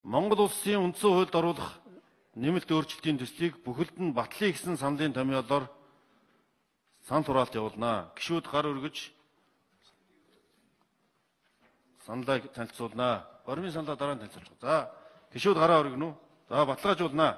Монгол улсын үндсэн хуульд оруулах нэмэлт өөрчлөлтийн төслийг бүхэлд нь батлая гэсэн саналын томьёолоор санал хураалт явуулнаа. Гишүүд гар өргөж саналаа танилцуулнаа. Боримын саналаа дараа нь танилцуулж байгаа. За, гишүүд гараа өргөнө үү? За, баталгаажуулнаа.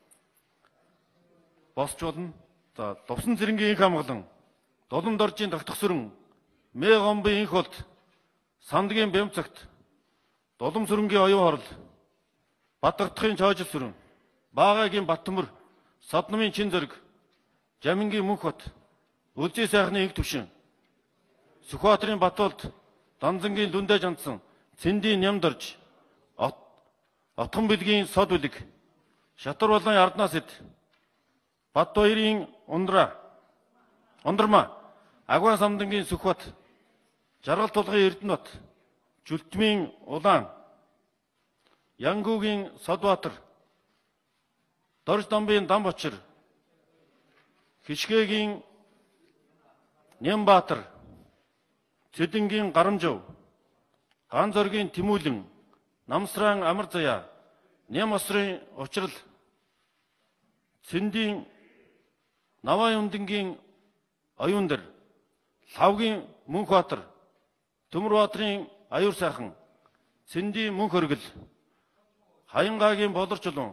Босчуулна. За, Дувсан цэрэнгийн инх хамгаалан, Долон доржийн тогтгосөрөн, Мэ гомбын инх болд, Сандгийн бямцагт, Дулам сүрэнгийн оюун хорл, Баддагдахын чоожил сүрэн, Баагагийн Баттөмөр, Содномын чин зэрэг, Жамингийн мөнх бат, Үлзий сайхны инх түвшин, Сүхбаатарын Батболд, Данзангийн дүндээ жандсан, Цэндийн Нямдорж, Отгон бэлгийн сод үлэг, Шатар болон Арднаас эд, Бадбаярын Ундрама, Агуан самдангийн Сүхбат, Жаргал тулгын Эрдэнэбат, Жүлтмийн Улаан, Янгуугийн Содбаатар, Дорж Дамбын Дамбочир, Хишгээгийн Нямбаатар, Цэдэнгийн Гарамжав, Ган зоргийн Тэмүүлэн, Намсраан Амар Заяа, Ням осрын Учрал, Цэндийн Наваа Юндынгийн Оюундэр, Лавгийн Мөнхбаатар, Төмөрбаатарын Аюур сайхан, Цэндийн Мөнх өргөл, Хаянгагийн Болорчулун,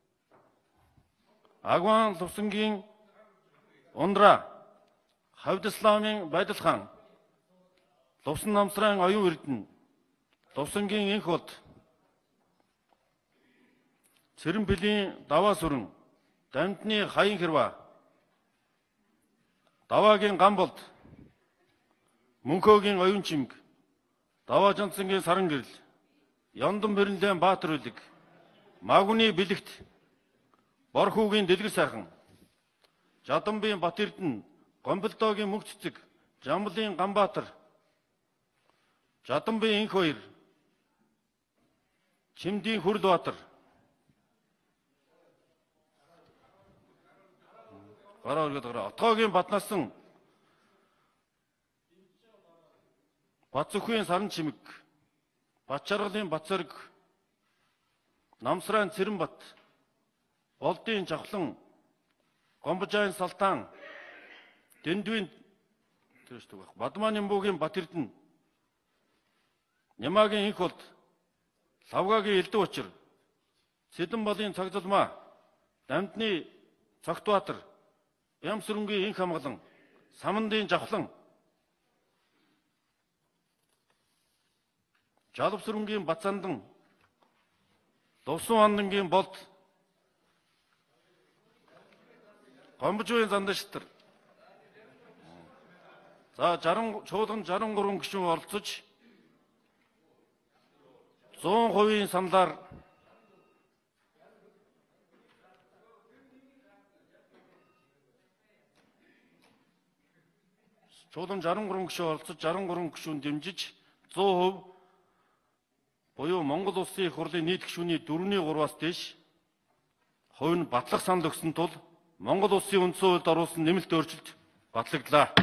Агуан Лувсангийн Ундра, Хавьдисламын Байдал хаан, Лувсан намсрын оюун эрдэнэ, Лувсангийн инх болд, Цэрэн бэлийн даваа сүрэн, Дамтны хаян хэрва, Даваагийн ган болд, Мөнхөөгийн оюун чимэг, Даваа жандсангийн саран гэрэл, Яндан Бэрнлэн Баатар үлэг, Магуны бэлэгт, Борхүүгийн дэлгэр сайхан, Жадамбын Бат Эрдэнэ, Гомболдоогийн мөнх цэцэг, Жамблын Ганбаатар, Жадамбын инх баяр, Чимдийн Хүрл Баатар, гараа өргөд гараа, Отгоогийн Батнасан, Батзөхгийн саран чимэг, Батчаргалын Батцорг, Намсраан Цэрэнбат, Болдын Жавхлан, Гомбожайн Салтаан, Дэндвийн Бадмааны Буугийн Бат Эрдэнэ, Нямаагийн инх болд, Лавгагийн Элдв Учир, Цэдэн болын Цагзалмаа, Дамдны Цогтбаатар, Бям сүрэнгийн инх хамгаалан, Самандын Жавхлан, Жалав сүрэнгийн Бацандан, Дувсан хандангийн болд, Гомбожийн Зандашитар. За, чуулган 63 гишүүн оролцож 100% саналаар чуулган 63 гишүүн оролцож 63 гишүүн дэмжиж 100% буюу Монгол улсын их хурлын нийт гишүүний 4/3-аас дээш хувь нь батлах санал өгсөн тул Монгол улсын үндсэн хуульд оруулсан нэмэлт өөрчлөлт батлагдлаа.